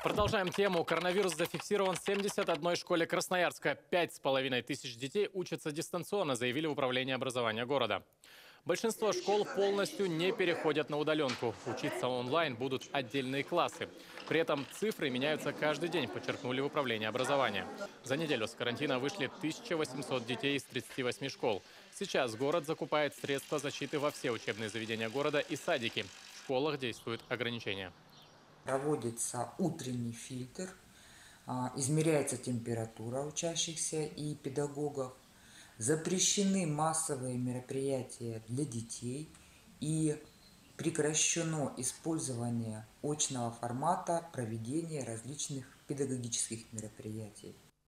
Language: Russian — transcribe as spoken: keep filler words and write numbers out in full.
Продолжаем тему. Коронавирус зафиксирован в семидесяти одной школе Красноярска. Пять с половиной тысяч детей учатся дистанционно, заявили в управлении образования города. Большинство школ полностью не переходят на удаленку. Учиться онлайн будут отдельные классы. При этом цифры меняются каждый день, подчеркнули в управлении образования. За неделю с карантина вышли тысяча восемьсот детей из тридцати восьми школ. Сейчас город закупает средства защиты во все учебные заведения города и садики. В школах действуют ограничения. Проводится утренний фильтр, а, измеряется температура учащихся и педагогов. Запрещены массовые мероприятия для детей и прекращено использование очного формата проведения различных педагогических мероприятий.